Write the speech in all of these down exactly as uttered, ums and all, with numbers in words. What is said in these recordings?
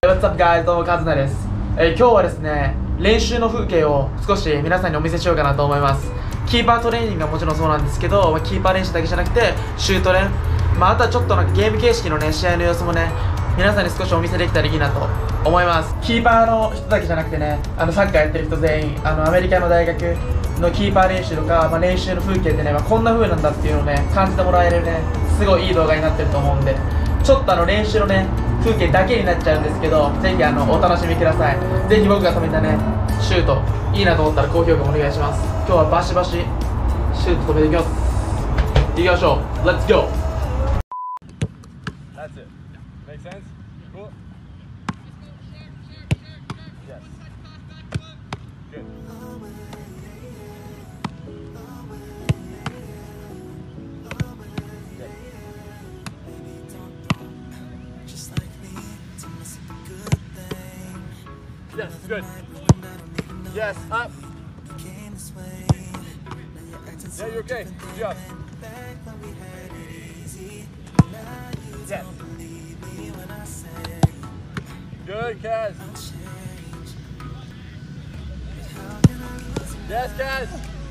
What's up guys? どうもカズナです、えー、今日はですね練習の風景を少し皆さんにお見せしようかなと思います。キーパートレーニングがもちろんそうなんですけど、まあ、キーパー練習だけじゃなくてシュート練、まあ、あとはちょっとなんかゲーム形式のね試合の様子もね皆さんに少しお見せできたらいいなと思います。キーパーの人だけじゃなくてね、あのサッカーやってる人全員、あのアメリカの大学のキーパー練習とか、まあ、練習の風景ってね、まあ、こんな風なんだっていうのをね感じてもらえるねすごいいい動画になってると思うんで、ちょっとあの練習のね風景だけになっちゃうんですけど、ぜひあのお楽しみください。ぜひ僕が止めたねシュートいいなと思ったら高評価お願いします。今日はバシバシシュート止めていきます。いきましょう。 Let's go. That's it. Make sense? Cool. Yes. Good. Yes, good. Yes, up. Yeah, you're okay. Good job. Yes. Good, Kaz. Yes, Kaz.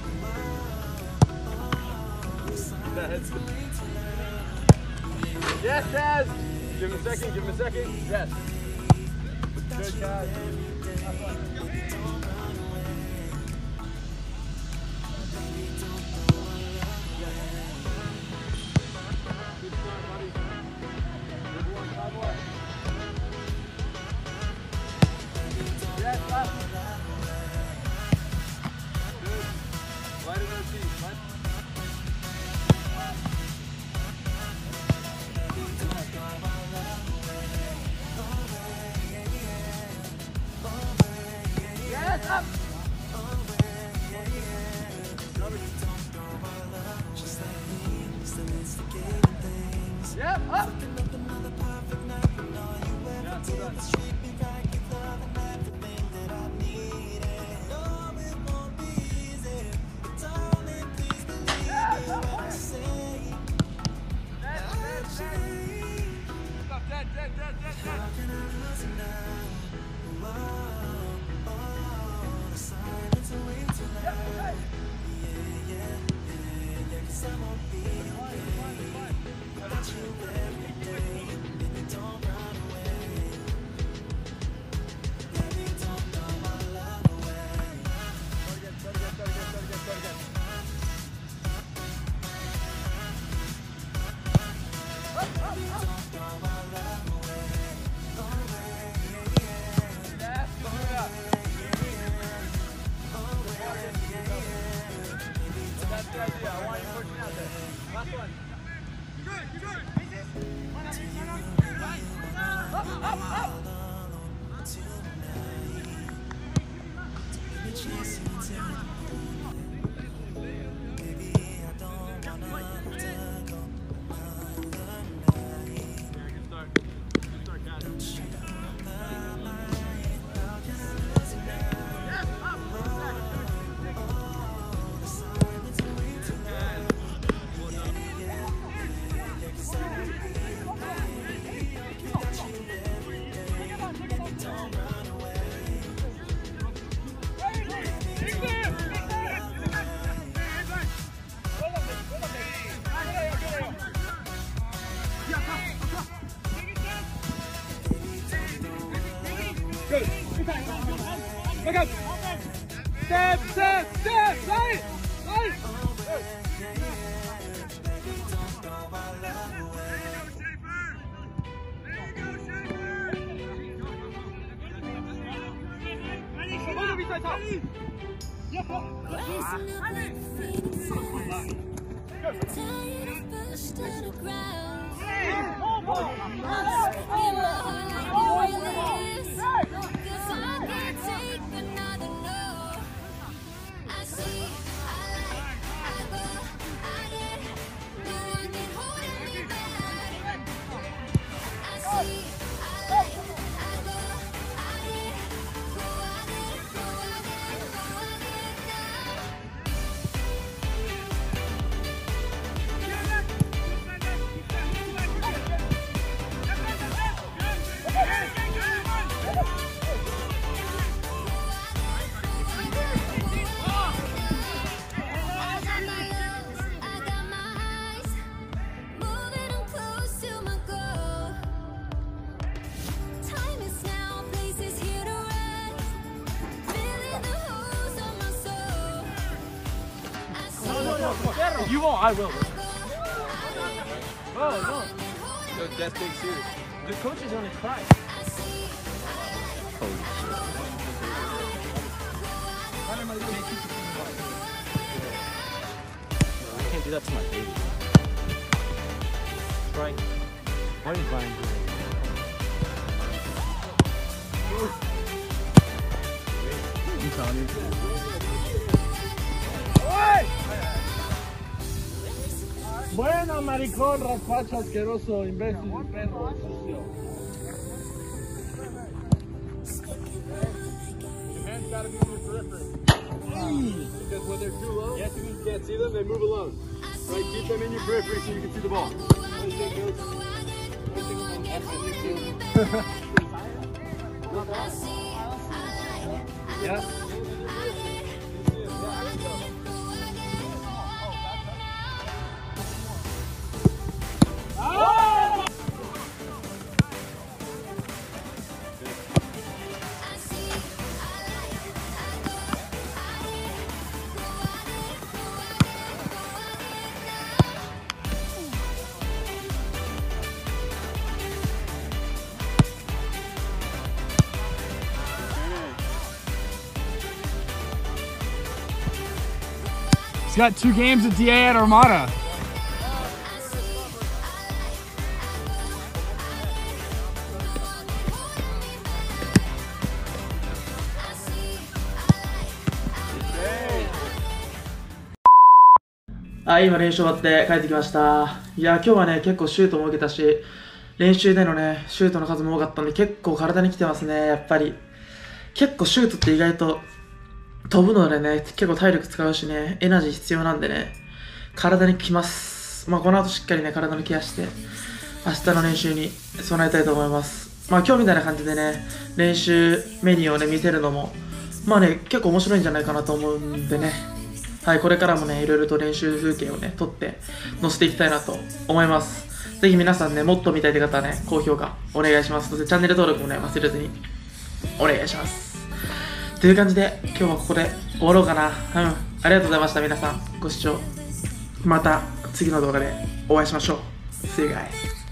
Yes, Kaz. Give him a second, give him a second. Yes. Good, Kaz. Yes, up. Good. Light in those feet. Light. Yes, up. Yep, up. Yeah, well done. That's the idea. I want you pushing out there. Last one. You're good. You're good. Up, up, up. Good. Look up. Step, step, step. Right. Right. If you won't, I will. Oh, no. Yo, that's big serious. The coach is gonna cry. Holy shit. I can't do that to my baby. Right. Why is Brian doing that? I'm telling you. Bueno, maricón, raspacho, asqueroso, imbécil, perro, sucio. Your hands gotta be in your periphery. Because when they're too low, yes, you can't see them, they move alone. Right, keep them in your periphery so you can see the ball. Yeah. He's got two games at D A at Armada. あ、今練習終わって帰ってきました。いや、今日はね、結構シュートも受けたし、練習でのね、シュートの数も多かったんで、結構体に来てますね、やっぱり。結構シュートって意外と、飛ぶのでね、結構体力使うしね、エナジー必要なんでね、体にきます。まあ、この後しっかりね、体のケアして、明日の練習に備えたいと思います。まあ、今日みたいな感じでね、練習メニューをね、見せるのも、まあね、結構面白いんじゃないかなと思うんでね、はい、これからもね、いろいろと練習風景をね、撮って載せていきたいなと思います。ぜひ皆さんね、もっと見たいという方はね、高評価お願いします。そしてチャンネル登録もね、忘れずにお願いします。という感じで、今日はここで終わろうかな。うん。ありがとうございました、皆さん。ご視聴。また次の動画でお会いしましょう。See you guys.